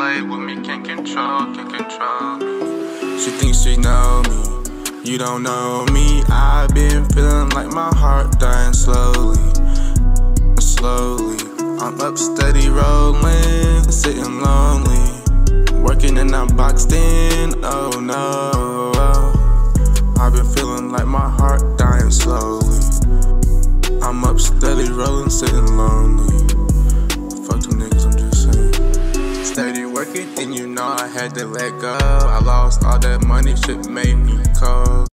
play with me, can't control me. She thinks she know me, you don't know me. I've been feeling like my heart dying slowly. I'm up steady rolling, sitting lonely, working and I'm boxed in, oh no. I've been feeling like my heart dying slowly. I'm up steady rolling, sitting lonely. Fuck them niggas, I'm just saying. Steady working and you know I had to let go. I lost all that money, shit made me cold.